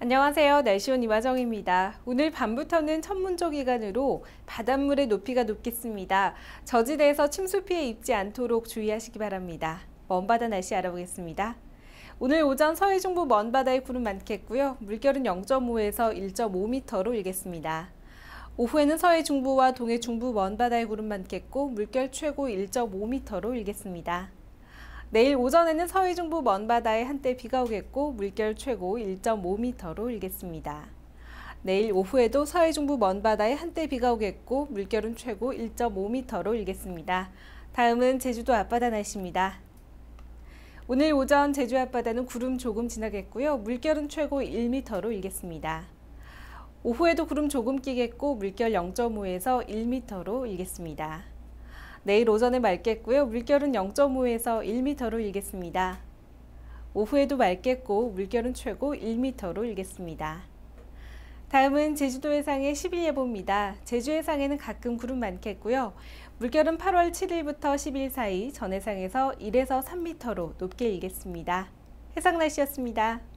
안녕하세요. 날씨온 이화정입니다. 오늘 밤부터는 천문조 기간으로 바닷물의 높이가 높겠습니다. 저지대에서 침수 피해 입지 않도록 주의하시기 바랍니다. 먼바다 날씨 알아보겠습니다. 오늘 오전 서해중부 먼바다에 구름 많겠고요. 물결은 0.5에서 1.5m로 일겠습니다. 오후에는 서해중부와 동해중부 먼바다에 구름 많겠고 물결 최고 1.5m로 일겠습니다. 내일 오전에는 서해중부 먼바다에 한때 비가 오겠고 물결 최고 1.5m로 일겠습니다. 내일 오후에도 서해중부 먼바다에 한때 비가 오겠고 물결은 최고 1.5m로 일겠습니다. 다음은 제주도 앞바다 날씨입니다. 오늘 오전 제주 앞바다는 구름 조금 지나겠고요. 물결은 최고 1m로 일겠습니다. 오후에도 구름 조금 끼겠고 물결 0.5에서 1m로 일겠습니다. 내일 오전에 맑겠고요. 물결은 0.5에서 1m로 일겠습니다. 오후에도 맑겠고 물결은 최고 1m로 일겠습니다. 다음은 제주도 해상의 10일 예보입니다. 제주 해상에는 가끔 구름 많겠고요. 물결은 8월 7일부터 10일 사이 전 해상에서 1에서 3m로 높게 일겠습니다. 해상 날씨였습니다.